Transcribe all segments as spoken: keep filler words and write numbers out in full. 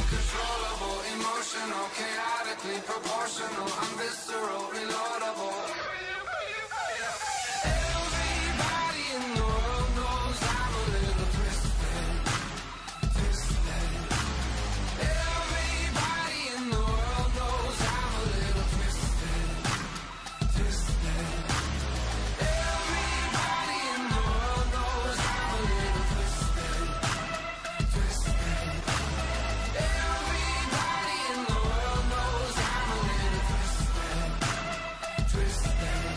uncontrollable, emotional, chaotically proportional. I'm visceral, reloadable. Everybody in the world knows I'm a little twisted, twisted. Everybody in the world knows I'm a little twisted, twisted. Everybody in the world knows I'm a little twisted, twisted. Everybody in the world knows I'm a little twisted, twisted.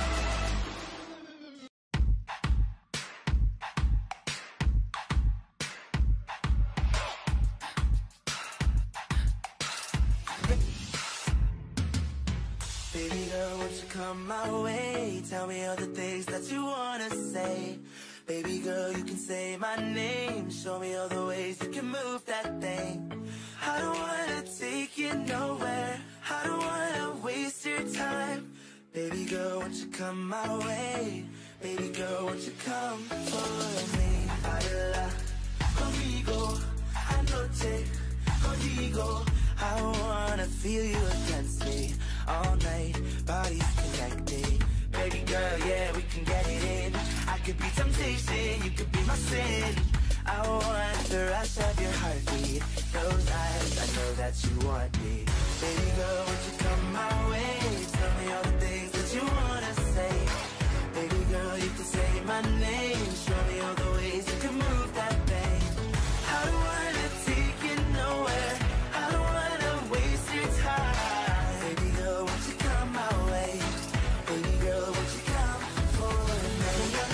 Baby girl, won't you come my way? Tell me all the things that you wanna say. Baby girl, you can say my name. Show me all the ways you can move that thing. I don't wanna take you nowhere. I don't wanna waste your time. Baby girl, won't you come my way? Baby girl, won't you come for me? Baila conmigo, anoche contigo. I wanna feel you against me all night, bodies connected. Baby girl, yeah, we can get it in. I could be temptation, you could be my sin. I want the rush of your heartbeat. Those eyes, I know that you want me. Baby girl, won't you come my way? Tell me all the things that you wanna say. Baby girl, you can say my name. Show me all the ways you can move that thing. I don't wanna take you nowhere. I don't wanna waste your time. Baby girl, won't you come my way? Baby girl, won't you come for me?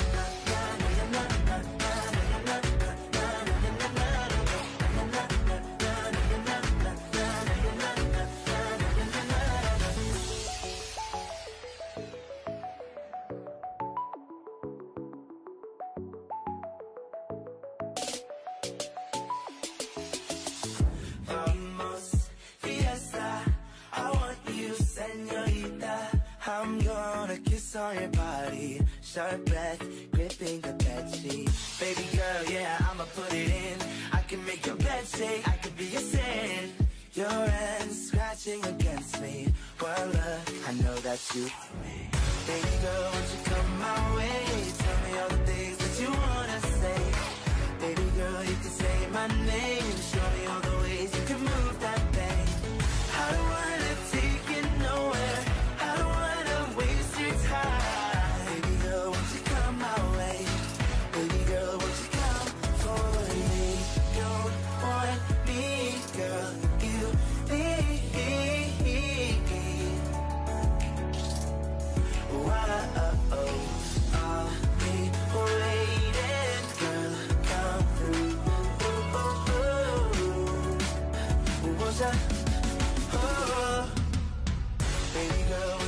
Vamos, fiesta, I want you, señorita. I'm gonna kiss on your body, sharp breath, gripping the bedsheet. Baby girl, yeah, I'ma put it in. I can make your bed shake, I could be your sin. Your hands scratching against me. Well, look, I know that you want me. Baby girl, won't you come my way? Tell me all the things that you wanna say. Baby girl, you can say my name. Show me all the ways you can move that thing. I don't wanna take you nowhere. I don't wanna waste your time. Baby girl, won't you come my way? Baby girl, won't you come for me? Don't want me, girl, you need. Whoa, I'll be waiting, girl, come through. Ooh, ooh, ooh. What's that? Oh, baby girl,